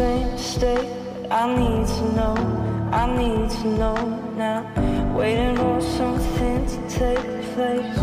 same state. I need to know, I need to know now. Waiting for something to take place.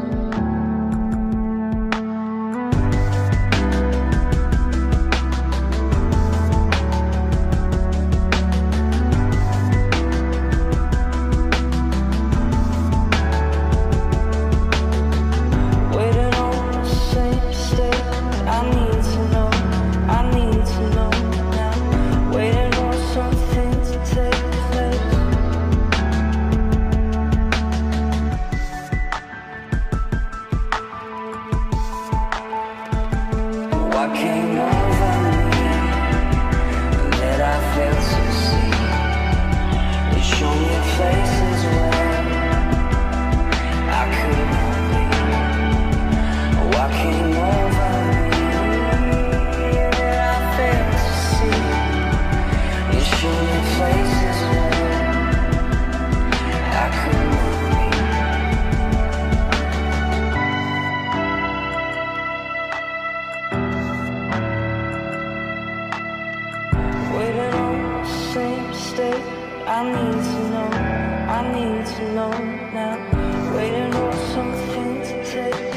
I need to know, I need to know now. Waiting for something to take place.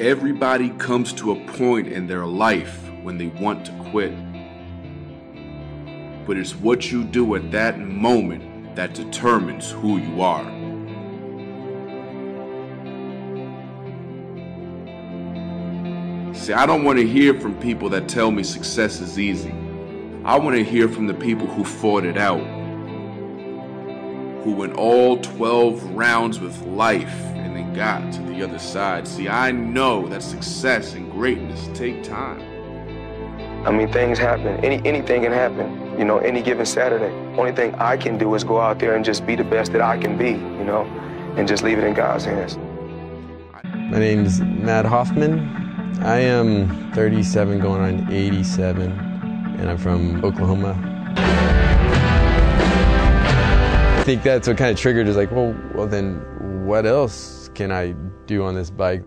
Everybody comes to a point in their life when they want to quit. But it's what you do at that moment that determines who you are. See, I don't want to hear from people that tell me success is easy. I want to hear from the people who fought it out, who went all 12 rounds with life and then got to the other side. See, I know that success and greatness take time. I mean, things happen. Anything can happen, you know, any given Saturday. Only thing I can do is go out there and just be the best that I can be, you know, and just leave it in God's hands. My name is Matt Hoffman. I am 37 going on 87, and I'm from Oklahoma. I think that's what kind of triggered is like, well then what else can I do on this bike?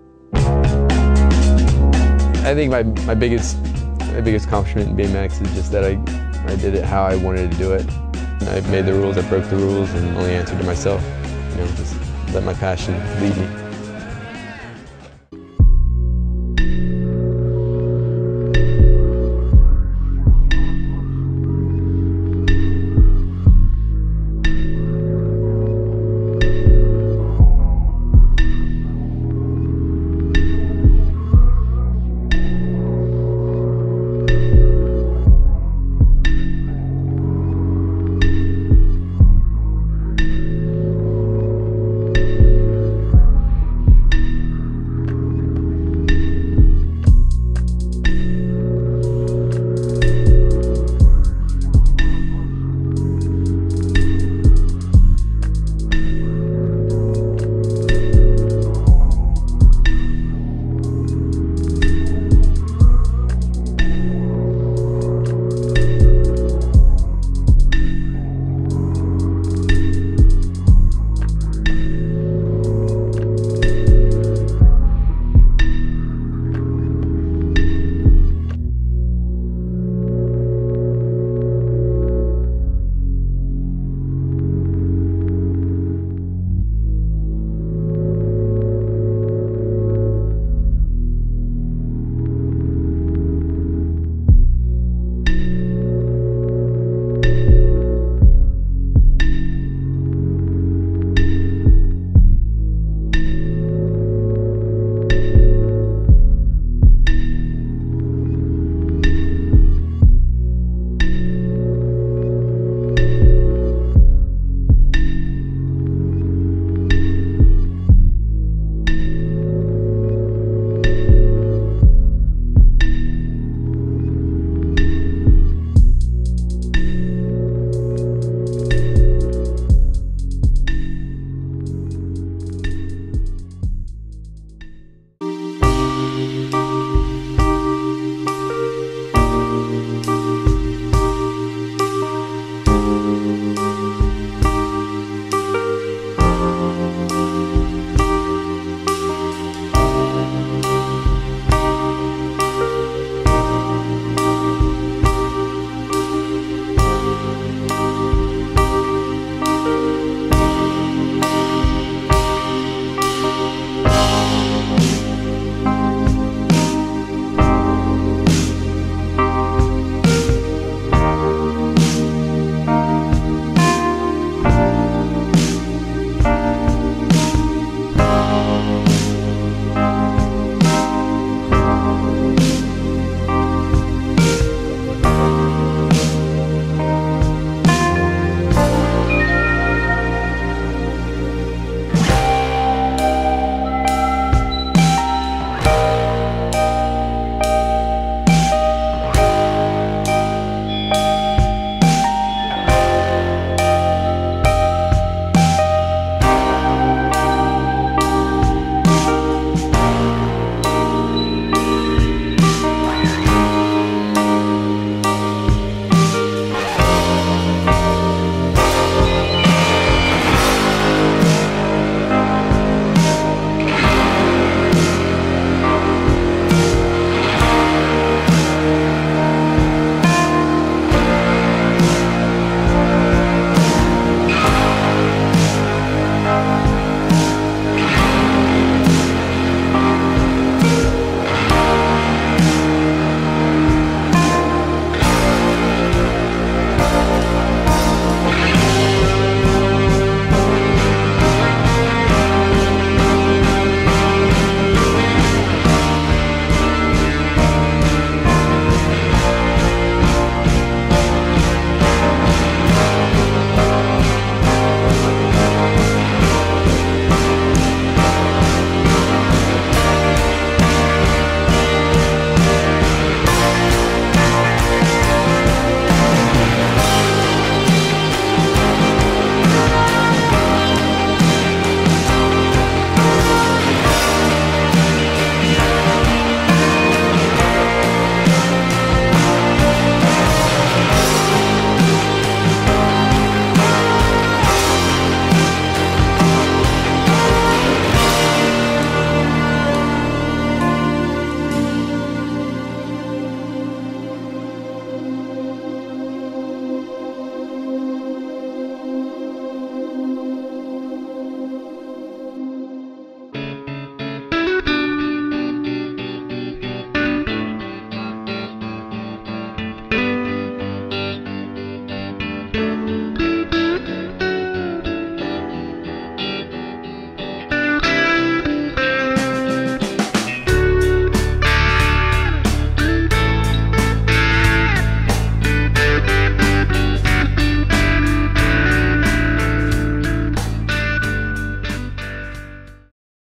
I think my biggest accomplishment in BMX is just that I did it how I wanted to do it. I made the rules, I broke the rules, and only answered to myself. You know, just let my passion lead me.